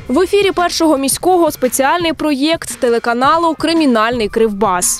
В ефірі Першого міського спеціальний проєкт телеканалу «Кримінальний Кривбас».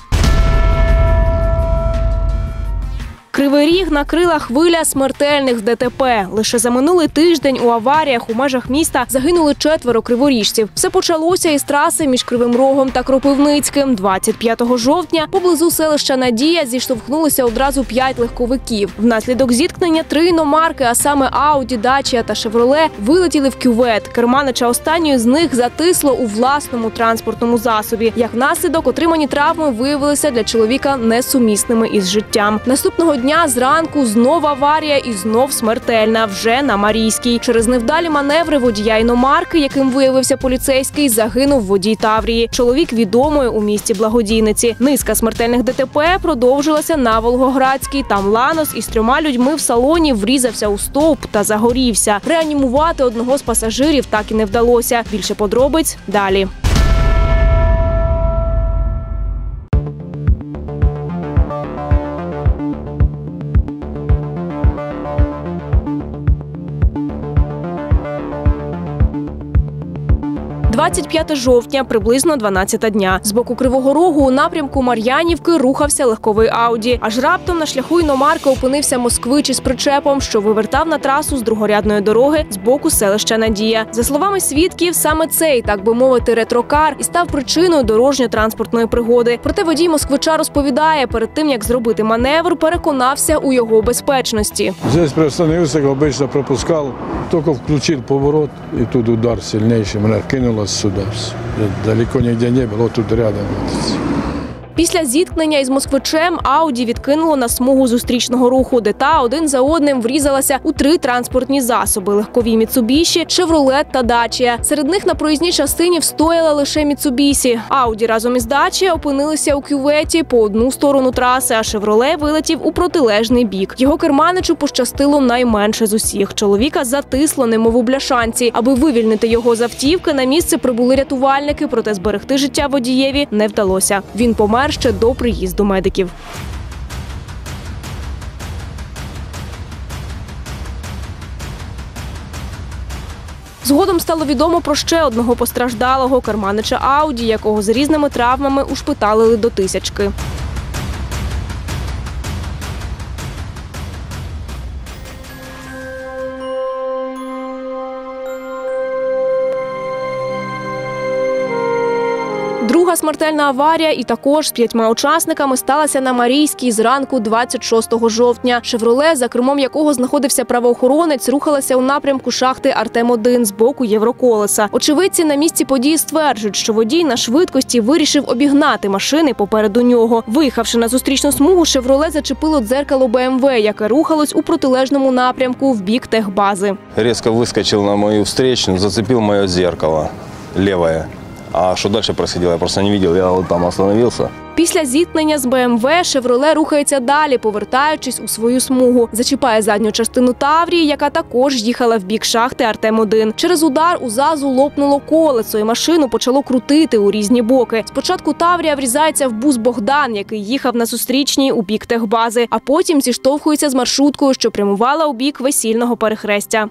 Кривий Ріг накрила хвиля смертельних ДТП. Лише за минулий тиждень у аваріях у межах міста загинули 4 криворіжців. Все почалося із траси між Кривим Рогом та Кропивницьким. 25 жовтня поблизу селища Надія зіштовхнулися одразу 5 легковиків. Внаслідок зіткнення 3 іномарки, а саме Ауді, Дачія та Шевроле, вилетіли в кювет. Керманича останньої з них затисло у власному транспортному засобі. Як наслідок, отримані травми виявилися для чоловіка несумісними із життям. Наступного дня зранку знов аварія і знов смертельна, вже на Марійській. Через невдалі маневри водія іномарки, яким виявився поліцейський, загинув водій Таврії. Чоловік відомої у місті благодійниці. Низка смертельних ДТП продовжилася на Волгоградській. Там Ланос із 3 людьми в салоні врізався у стовп та загорівся. Реанімувати одного з пасажирів так і не вдалося. Більше подробиць далі. – 25 жовтня, приблизно 12 дня. З боку Кривого Рогу у напрямку Мар'янівки рухався легковий Ауді. Аж раптом на шляху іномарки опинився москвич із причепом, що вивертав на трасу з другорядної дороги з боку селища Надія. За словами свідків, саме цей, так би мовити, ретрокар і став причиною дорожньо-транспортної пригоди. Проте водій москвича розповідає, перед тим, як зробити маневр, переконався у його безпечності. Здесь приостановився, як обично пропускав, тільки включив поворот і тут удар сильніший, мене кинуло сюди. Далеко ніде не було, тут рядом. Після зіткнення із москвичем Ауді відкинуло на смугу зустрічного руху, де та один за одним врізалася у 3 транспортні засоби – легкові Міцубіші, Шевроле та Дачія. Серед них на проїзній частині встояла лише Міцубісі. Ауді разом із Дачія опинилися у кюветі по одну сторону траси, а Шевроле вилетів у протилежний бік. Його керманичу пощастило найменше з усіх. Чоловіка затисло, немов у бляшанці. Аби вивільнити його з автівки, на місце прибули рятувальники, проте зберегти життя водієві не вдалося. Він помер ще до приїзду медиків. Згодом стало відомо про ще одного постраждалого – керманича Ауді, якого з різними травмами ушпиталили до Тисячки. Друга смертельна аварія і також з 5 учасниками сталася на Марійській зранку 26 жовтня. «Шевроле», за кермом якого знаходився правоохоронець, рухалася у напрямку шахти «Артем-1» з боку Євроколеса. Очевидці на місці події стверджують, що водій на швидкості вирішив обігнати машини попереду нього. Виїхавши на зустрічну смугу, «Шевроле» зачепило дзеркало БМВ, яке рухалось у протилежному напрямку в бік техбази. Різко вискочив на мою встречну, зацепив моє дзеркало ліве. А що далі происходило, я просто не бачив, я от там остановився. Після зіткнення з БМВ «Шевроле» рухається далі, повертаючись у свою смугу. Зачіпає задню частину Таврії, яка також їхала в бік шахти «Артем-1». Через удар у ЗАЗу лопнуло колесо і машину почало крутити у різні боки. Спочатку Таврія врізається в бус «Богдан», який їхав на зустрічній у бік техбази, а потім зіштовхується з маршруткою, що прямувала у бік весільного перехрестя.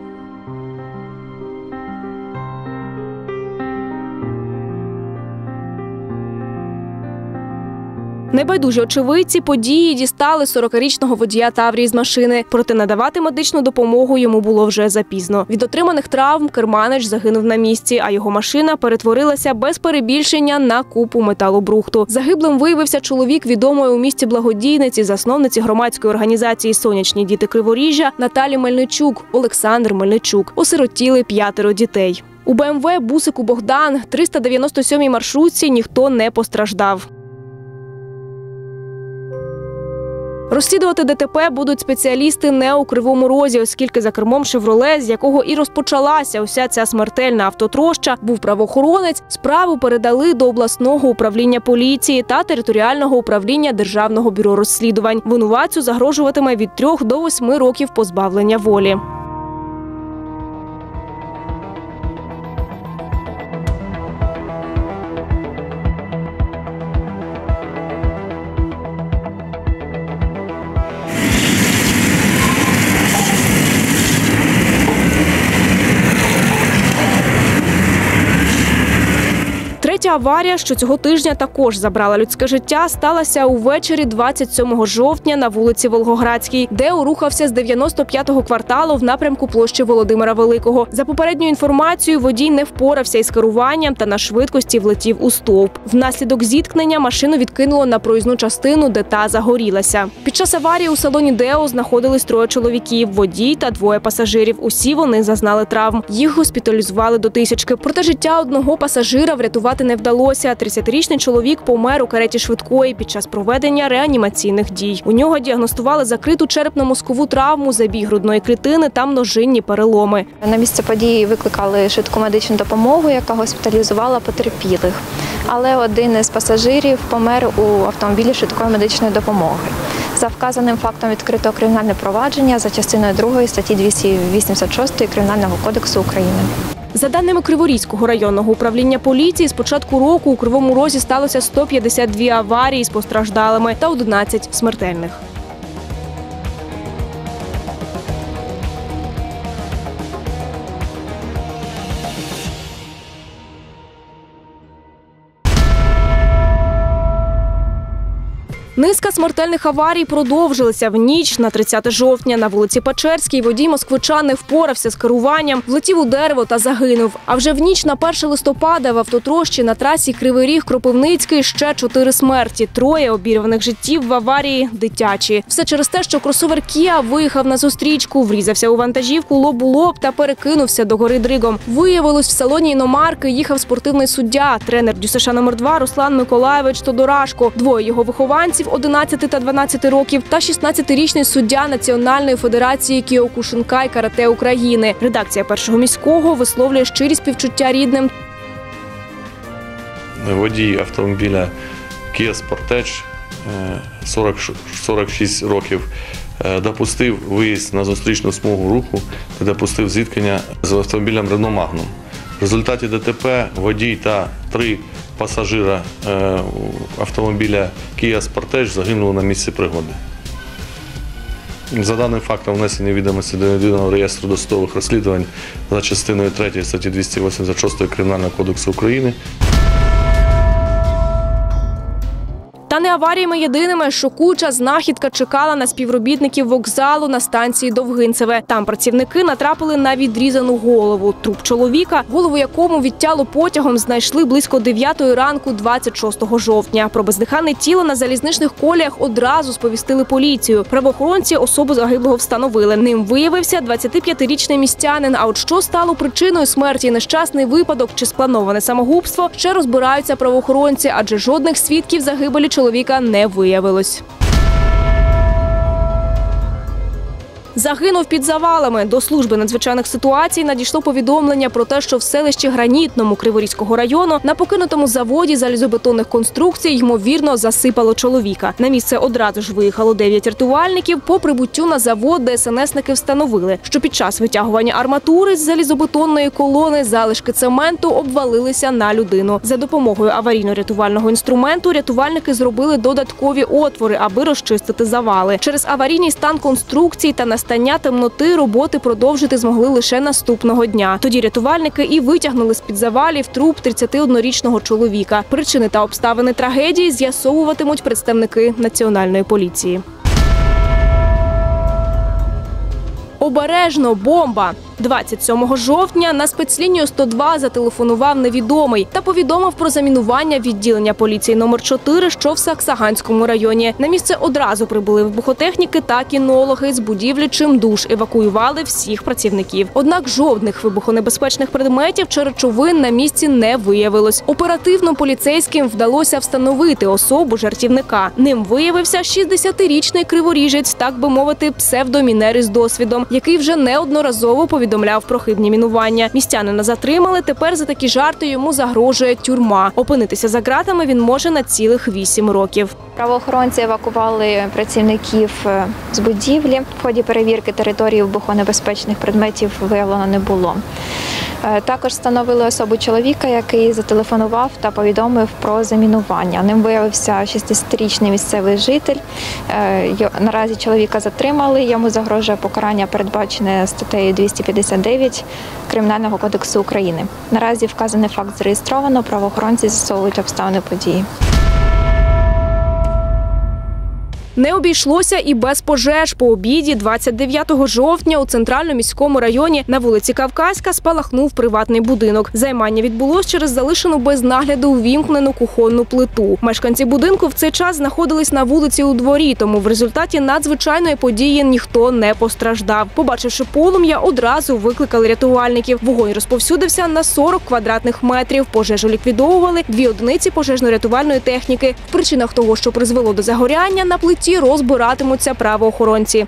Небайдужі очевидці події дістали 40-річного водія Таврії з машини. Проте надавати медичну допомогу йому було вже запізно. Від отриманих травм керманич загинув на місці, а його машина перетворилася без перебільшення на купу металобрухту. Загиблим виявився чоловік відомої у місті благодійниці, засновниці громадської організації «Сонячні діти Криворіжжя» Наталі Мельничук, Олександр Мельничук. Осиротіли 5 дітей. У БМВ бусику «Богдан» 397-й маршрутці ніхто не постраждав. Розслідувати ДТП будуть спеціалісти не у Кривому Розі, оскільки за кермом «Шевроле», з якого і розпочалася уся ця смертельна автотроща, був правоохоронець, справу передали до обласного управління поліції та територіального управління Державного бюро розслідувань. Винуватцю загрожуватиме від 3 до 8 років позбавлення волі. аварія, що цього тижня також забрала людське життя, сталася увечері 27 жовтня на вулиці Волгоградській, де рухався з 95-го кварталу в напрямку площі Володимира Великого. За попередньою інформацією, водій не впорався із керуванням та на швидкості влетів у стовп. Внаслідок зіткнення машину відкинуло на проїзну частину, де та загорілася. Під час аварії у салоні Део знаходились 3 чоловіків, водій та 2 пасажирів. Усі вони зазнали травм. Їх госпіталізували до Тисячки. Проте життя одного пасажира врятувати не вдалося. 30-річний чоловік помер у кареті швидкої під час проведення реанімаційних дій. У нього діагностували закриту черепно-мозкову травму, забій грудної клітини та множинні переломи. На місце події викликали швидку медичну допомогу, яка госпіталізувала потерпілих. Але один із пасажирів помер у автомобілі швидкої медичної допомоги. За вказаним фактом відкрито кримінальне провадження за частиною 2 статті 286 Кримінального кодексу України. За даними Криворізького районного управління поліції, з початку року у Кривому Розі сталося 152 аварії з постраждалими та 11 смертельних. Низка смертельних аварій продовжилися. В ніч на 30 жовтня на вулиці Печерській водій москвича не впорався з керуванням, влетів у дерево та загинув. А вже в ніч на 1 листопада в автотрощі на трасі Кривий Ріг-Кропивницький ще 4 смерті. 3 обірваних життів в аварії дитячі. Все через те, що кросовер Кіа виїхав на зустрічку, врізався у вантажівку лоб у лоб та перекинувся догори дригом. Виявилось, в салоні іномарки їхав спортивний суддя, тренер ДЮСШ номер 2 Руслан Миколайович Тодорашко, 2 його вихованців 11 та 12 років та 16-річний суддя Національної федерації кіокушинкай карате України. Редакція Першого міського висловлює щирі співчуття рідним. Водій автомобіля Kia Sportage, 46 років, допустив виїзд на зустрічну смугу руху та допустив зіткнення з автомобілем Renault Magnum. В результаті ДТП водій та 3 пасажира автомобіля Kia Sportage загинули на місці пригоди. За даним фактом внесені відомості до Єдиного реєстру досудових розслідувань за частиною 3 статті 286 Кримінального кодексу України. Та не аваріями єдиними. Шокуюча знахідка чекала на співробітників вокзалу на станції Довгинцеве. Там працівники натрапили на відрізану голову. Труп чоловіка, голову якому відтяло потягом, знайшли близько 9 ранку 26 жовтня. Про бездиханне тіло на залізничних коліях одразу сповістили поліцію. Правоохоронці особу загиблого встановили. Ним виявився 25-річний містянин. А от що стало причиною смерті – нещасний випадок чи сплановане самогубство – ще розбираються правоохоронці, адже жодних свідків загибелі чоловіка не виявилось. Загинув під завалами. До служби надзвичайних ситуацій надійшло повідомлення про те, що в селищі Гранітному Криворізького району на покинутому заводі залізобетонних конструкцій ймовірно засипало чоловіка. На місце одразу ж виїхало 9 рятувальників. По прибуттю на завод ДСНСники встановили, що під час витягування арматури з залізобетонної колони залишки цементу обвалилися на людину. За допомогою аварійно-рятувального інструменту рятувальники зробили додаткові отвори, аби розчистити завали. Через аварійний стан конструкцій та настання темноти роботи продовжити змогли лише наступного дня. Тоді рятувальники і витягнули з-під завалів труп 31-річного чоловіка. Причини та обставини трагедії з'ясовуватимуть представники Національної поліції. Обережно, бомба! 27 жовтня на спецлінію 102 зателефонував невідомий та повідомив про замінування відділення поліції номер 4, що в Саксаганському районі. На місце одразу прибули вибухотехніки та кінологи. З будівлі чимдуж евакуювали всіх працівників. Однак жодних вибухонебезпечних предметів чи речовин на місці не виявилось. Оперативно поліцейським вдалося встановити особу жартівника. Ним виявився 60-річний криворіжець, так би мовити, псевдомінер із досвідом, який вже неодноразово повідомляв про хибні мінування. Містянина затримали, тепер за такі жарти йому загрожує тюрма. Опинитися за ґратами він може на цілих 8 років. Правоохоронці евакували працівників з будівлі. В ході перевірки території вибухонебезпечних предметів виявлено не було. Також встановили особу чоловіка, який зателефонував та повідомив про замінування. Ним виявився 60-річний місцевий житель. Наразі чоловіка затримали, йому загрожує покарання, передбачене статтею 259 Кримінального кодексу України. Наразі вказаний факт зареєстровано, правоохоронці з'ясовують обставини події. Не обійшлося і без пожеж. По обіді 29 жовтня у центральному міському районі на вулиці Кавказька спалахнув приватний будинок. Займання відбулось через залишену без нагляду увімкнену кухонну плиту. Мешканці будинку в цей час знаходились на вулиці у дворі, тому в результаті надзвичайної події ніхто не постраждав. Побачивши полум'я, одразу викликали рятувальників. Вогонь розповсюдився на 40 квадратних метрів. Пожежу ліквідовували 2 одиниці пожежно-рятувальної техніки. В причинах того, що призвело до загоряння на плиті, розбиратимуться правоохоронці.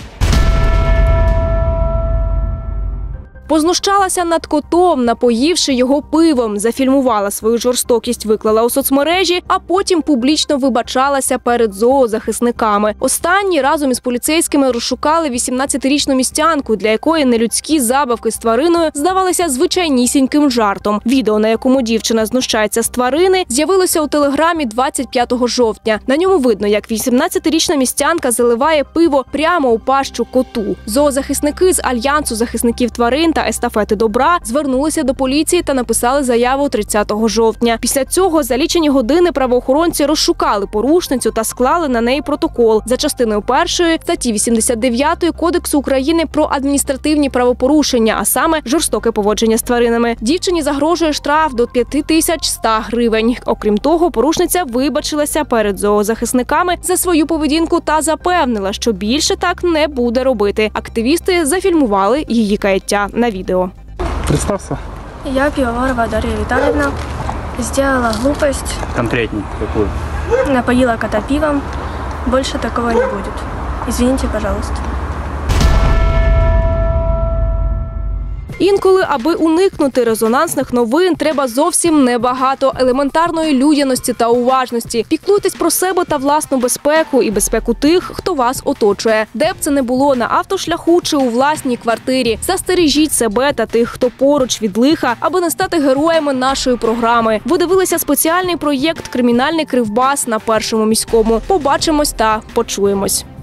Познущалася над котом, напоївши його пивом. Зафільмувала свою жорстокість, виклала у соцмережі, а потім публічно вибачалася перед зоозахисниками. Останні разом із поліцейськими розшукали 18-річну містянку, для якої нелюдські забавки з твариною здавалися звичайнісіньким жартом. Відео, на якому дівчина знущається з тварини, з'явилося у Телеграмі 25 жовтня. На ньому видно, як 18-річна містянка заливає пиво прямо у пащу коту. Зоозахисники з Альянсу захисників тварин та естафети добра звернулися до поліції та написали заяву 30 жовтня. Після цього за лічені години правоохоронці розшукали порушницю та склали на неї протокол за частиною 1 статті 89 Кодексу України про адміністративні правопорушення, а саме жорстоке поводження з тваринами. Дівчині загрожує штраф до 5100 гривень. Окрім того, порушниця вибачилася перед зоозахисниками за свою поведінку та запевнила, що більше так не буде робити. Активісти зафільмували її каяття на відео. Представься. Я Пивоварова Дарья Витальевна. Сделала глупость. Конкретней какую? Напоила кота пивом. Больше такого не будет. Извините, пожалуйста. Інколи, аби уникнути резонансних новин, треба зовсім небагато елементарної людяності та уважності. Піклуйтесь про себе та власну безпеку і безпеку тих, хто вас оточує. Де б це не було, на автошляху чи у власній квартирі. Застережіть себе та тих, хто поруч від лиха, аби не стати героями нашої програми. Ви дивилися спеціальний проєкт «Кримінальний Кривбас» на Першому міському. Побачимось та почуємось.